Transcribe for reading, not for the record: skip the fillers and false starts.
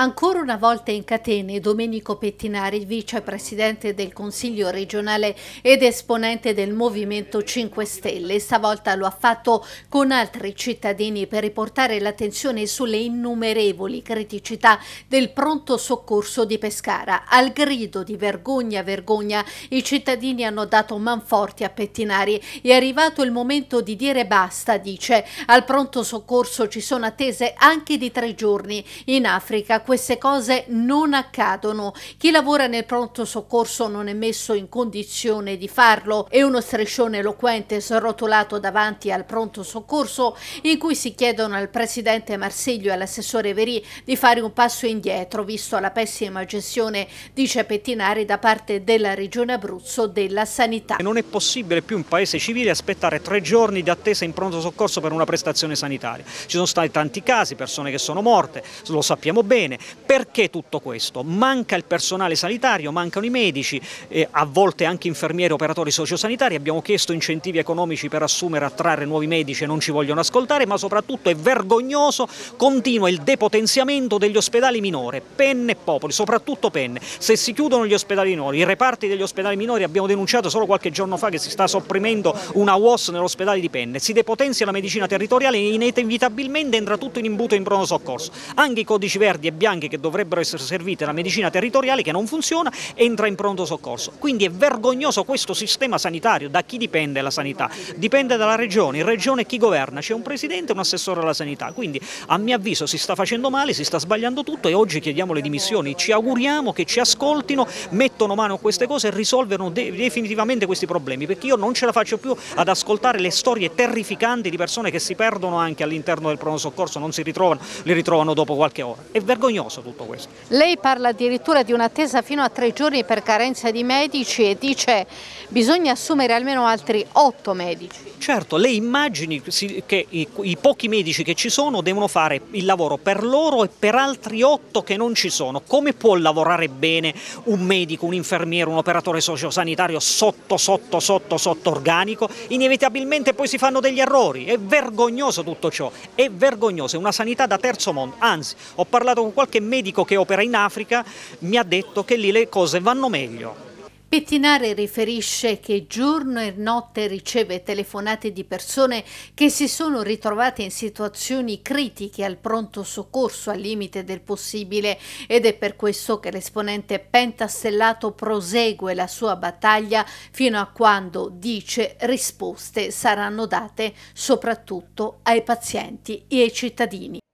Ancora una volta in catene, Domenico Pettinari, vicepresidente del Consiglio regionale ed esponente del Movimento 5 Stelle, stavolta lo ha fatto con altri cittadini per riportare l'attenzione sulle innumerevoli criticità del pronto soccorso di Pescara. Al grido di vergogna, vergogna, i cittadini hanno dato manforti a Pettinari. È arrivato il momento di dire basta, dice. Al pronto soccorso ci sono attese anche di 3 giorni. In Africa queste cose non accadono. Chi lavora nel pronto soccorso non è messo in condizione di farlo. È uno striscione eloquente srotolato davanti al pronto soccorso in cui si chiedono al presidente Marsiglio e all'assessore Verì di fare un passo indietro visto la pessima gestione, dice Pettinari, da parte della Regione Abruzzo della sanità. Non è possibile più in paese civile aspettare 3 giorni di attesa in pronto soccorso per una prestazione sanitaria. Ci sono stati tanti casi, persone che sono morte, lo sappiamo bene. Perché tutto questo? Manca il personale sanitario, mancano i medici, a volte anche infermieri, operatori sociosanitari. Abbiamo chiesto incentivi economici per assumere e attrarre nuovi medici e non ci vogliono ascoltare, ma soprattutto è vergognoso, continua il depotenziamento degli ospedali minori, Penne e Popoli, soprattutto Penne. Se si chiudono gli ospedali minori, i reparti degli ospedali minori, abbiamo denunciato solo qualche giorno fa che si sta sopprimendo una UOS nell'ospedale di Penne, si depotenzia la medicina territoriale e inevitabilmente entra tutto in imbuto in pronto soccorso. Anche i codici verdi e bianchi che dovrebbero essere serviti alla medicina territoriale, che non funziona, entra in pronto soccorso. Quindi è vergognoso questo sistema sanitario. Da chi dipende la sanità? Dipende dalla regione, in regione chi governa? C'è un presidente e un assessore alla sanità, quindi a mio avviso si sta facendo male, si sta sbagliando tutto e oggi chiediamo le dimissioni. Ci auguriamo che ci ascoltino, mettano mano a queste cose e risolvano definitivamente questi problemi, perché io non ce la faccio più ad ascoltare le storie terrificanti di persone che si perdono anche all'interno del pronto soccorso, non si ritrovano, li ritrovano dopo qualche ora. È vergognoso tutto questo. Lei parla addirittura di un'attesa fino a 3 giorni per carenza di medici e dice bisogna assumere almeno altri 8 medici. Certo, lei immagini che i pochi medici che ci sono devono fare il lavoro per loro e per altri 8 che non ci sono. Come può lavorare bene un medico, un infermiere, un operatore sociosanitario sotto organico? Inevitabilmente poi si fanno degli errori. È vergognoso tutto ciò, è vergognoso, è una sanità da terzo mondo. Anzi, ho parlato con qualche medico che opera in Africa, mi ha detto che lì le cose vanno meglio. Pettinari riferisce che giorno e notte riceve telefonate di persone che si sono ritrovate in situazioni critiche al pronto soccorso al limite del possibile ed è per questo che l'esponente pentastellato prosegue la sua battaglia fino a quando, dice, risposte saranno date soprattutto ai pazienti e ai cittadini.